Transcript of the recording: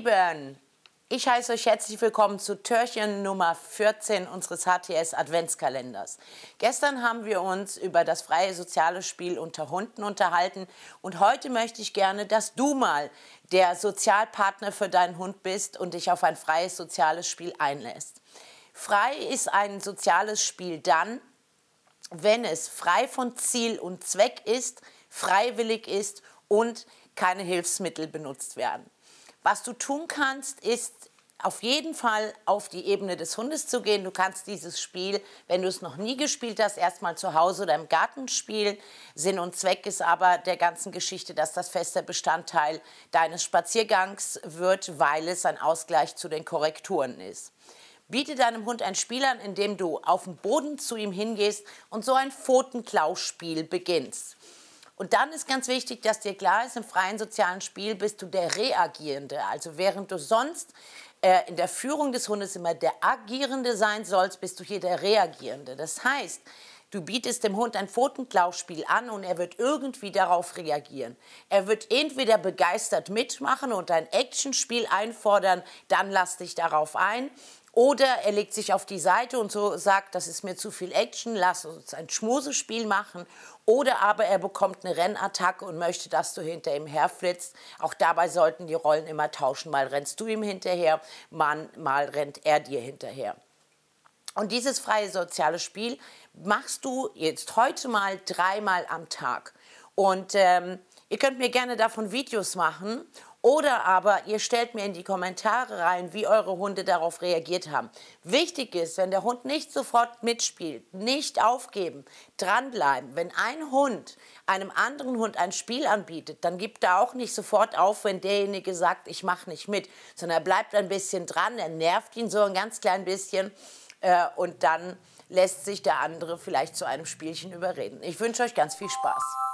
Lieben, ich heiße euch herzlich willkommen zu Türchen Nummer 14 unseres HTS Adventskalenders. Gestern haben wir uns über das freie soziale Spiel unter Hunden unterhalten und heute möchte ich gerne, dass du mal der Sozialpartner für deinen Hund bist und dich auf ein freies soziales Spiel einlässt. Frei ist ein soziales Spiel dann, wenn es frei von Ziel und Zweck ist, freiwillig ist und keine Hilfsmittel benutzt werden. Was du tun kannst, ist auf jeden Fall auf die Ebene des Hundes zu gehen. Du kannst dieses Spiel, wenn du es noch nie gespielt hast, erstmal zu Hause oder im Garten spielen. Sinn und Zweck ist aber der ganzen Geschichte, dass das fester Bestandteil deines Spaziergangs wird, weil es ein Ausgleich zu den Korrekturen ist. Biete deinem Hund ein Spiel an, indem du auf dem Boden zu ihm hingehst und so ein Pfotenklauspiel beginnst. Und dann ist ganz wichtig, dass dir klar ist, im freien sozialen Spiel bist du der Reagierende. Also während du sonst in der Führung des Hundes immer der Agierende sein sollst, bist du hier der Reagierende. Das heißt, du bietest dem Hund ein Pfotenklauspiel an und er wird irgendwie darauf reagieren. Er wird entweder begeistert mitmachen und ein Actionspiel einfordern, dann lass dich darauf ein. Oder er legt sich auf die Seite und so sagt, das ist mir zu viel Action, lass uns ein Schmusespiel machen. Oder aber er bekommt eine Rennattacke und möchte, dass du hinter ihm herflitzt. Auch dabei sollten die Rollen immer tauschen. Mal rennst du ihm hinterher, mal rennt er dir hinterher. Und dieses freie soziale Spiel machst du jetzt heute mal 3-mal am Tag. Und ihr könnt mir gerne davon Videos machen. Oder aber ihr stellt mir in die Kommentare rein, wie eure Hunde darauf reagiert haben. Wichtig ist, wenn der Hund nicht sofort mitspielt, nicht aufgeben, dranbleiben. Wenn ein Hund einem anderen Hund ein Spiel anbietet, dann gibt er auch nicht sofort auf, wenn derjenige sagt, ich mache nicht mit, sondern er bleibt ein bisschen dran, er nervt ihn so ein ganz klein bisschen und dann lässt sich der andere vielleicht zu einem Spielchen überreden. Ich wünsche euch ganz viel Spaß.